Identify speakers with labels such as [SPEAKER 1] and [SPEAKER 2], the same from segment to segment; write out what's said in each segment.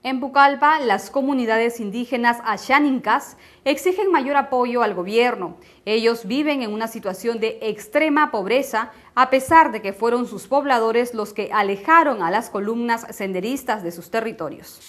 [SPEAKER 1] En Pucallpa, las comunidades indígenas Axáninkas exigen mayor apoyo al gobierno. Ellos viven en una situación de extrema pobreza, a pesar de que fueron sus pobladores los que alejaron a las columnas senderistas de sus territorios.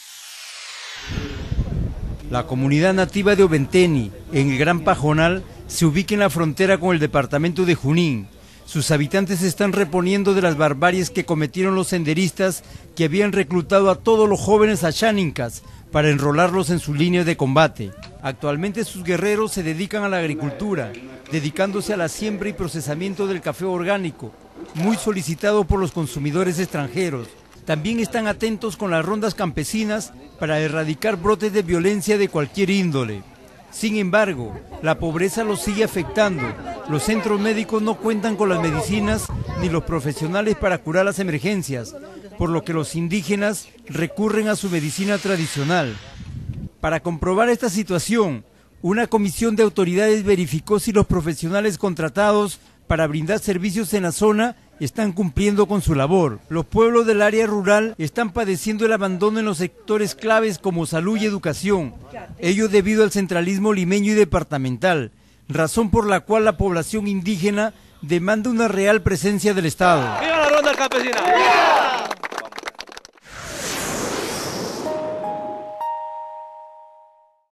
[SPEAKER 2] La comunidad nativa de Oventeni, en el Gran Pajonal, se ubica en la frontera con el departamento de Junín. Sus habitantes se están reponiendo de las barbaries que cometieron los senderistas que habían reclutado a todos los jóvenes axáninkas para enrolarlos en su línea de combate. Actualmente sus guerreros se dedican a la agricultura, dedicándose a la siembra y procesamiento del café orgánico, muy solicitado por los consumidores extranjeros. También están atentos con las rondas campesinas para erradicar brotes de violencia de cualquier índole. Sin embargo, la pobreza los sigue afectando. Los centros médicos no cuentan con las medicinas ni los profesionales para curar las emergencias, por lo que los indígenas recurren a su medicina tradicional. Para comprobar esta situación, una comisión de autoridades verificó si los profesionales contratados para brindar servicios en la zona están cumpliendo con su labor. Los pueblos del área rural están padeciendo el abandono en los sectores claves como salud y educación, ello debido al centralismo limeño y departamental, razón por la cual la población indígena demanda una real presencia del Estado.
[SPEAKER 3] ¡Viva la ronda campesina!